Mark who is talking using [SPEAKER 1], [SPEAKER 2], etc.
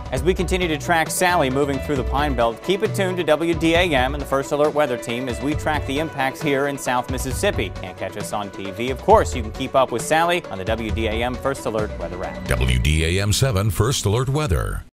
[SPEAKER 1] As we continue to track Sally moving through the Pine Belt, keep it tuned to WDAM and the First Alert Weather Team as we track the impacts here in South Mississippi. Can't catch us on TV. Of course, you can keep up with Sally on the WDAM First Alert Weather app.
[SPEAKER 2] WDAM 7 First Alert Weather.